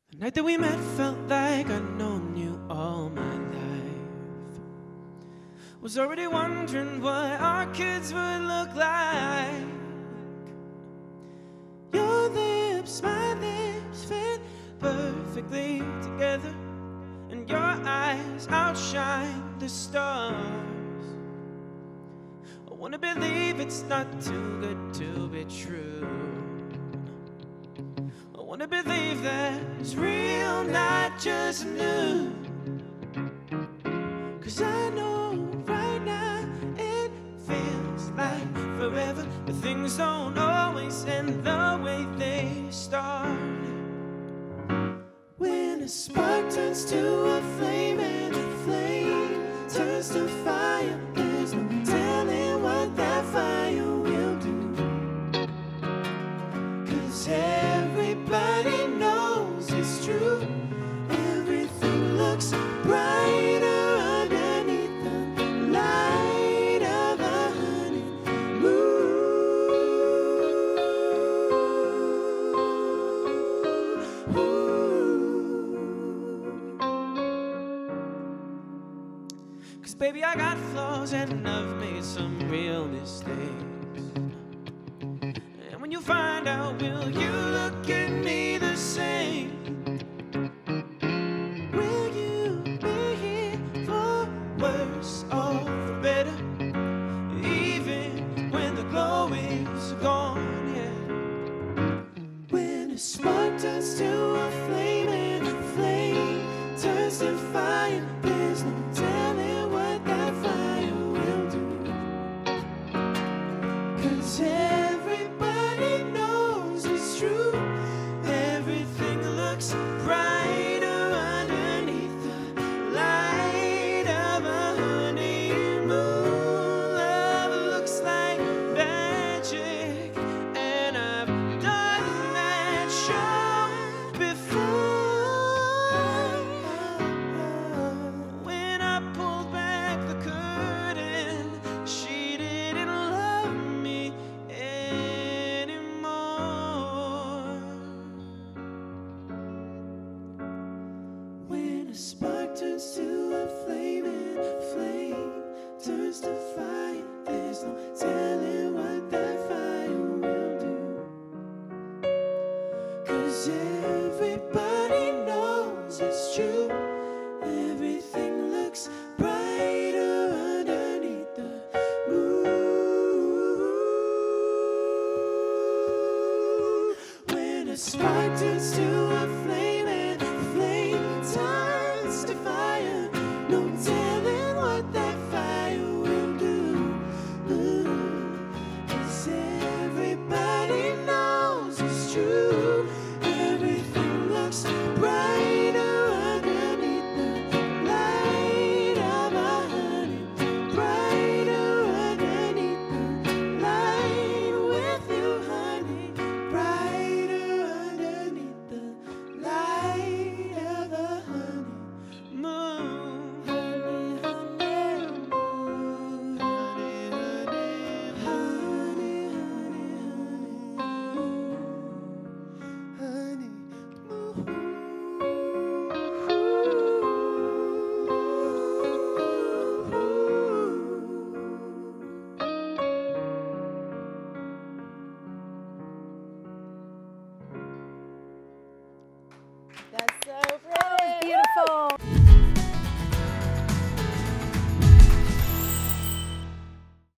The night that we met felt like I'd known you all my life. Was already wondering what our kids would look like. Your lips, my lips fit perfectly together, and your eyes outshine the stars. I wanna believe it's not too good to be true. I wanna believe that it's real, not just new. 'Cause I know right now it feels like forever, but things don't always end the way they start. When a spark turns to a flame and a flame turns to fire, there's no telling what that fire will do. 'Cause everybody knows it's true. Everything looks brighter underneath the light of a honeymoon. 'Cause baby, I got flaws and I've made some real mistakes. And when you find out, will you look at me the same? Will you be here for worse or for better, even when the glow is gone? Yeah. When a spark turns to a flame and a flame turns to fire, there's no telling what that fire will do. 'Cause everybody knows it's true. Everything looks brighter underneath the light of a honeymoon. Love looks like magic, and I've done that show before. When I pulled back the curtain, she didn't love me anymore. When a spark turns to a flame and a flame turns to fire, there's no telling what that fire will do. 'Cause everybody knows it's true. Everything looks brighter underneath the moon. When a spark turns to a flame and a flame turns to fire, no telling what that fire will do. 'Cause everybody knows it's true. Everything looks brighter underneath the light of a honey, brighter underneath the light with you, honey, brighter underneath the light of a honeymoon. Honey, honeymoon. Honey, honey, That's so pretty.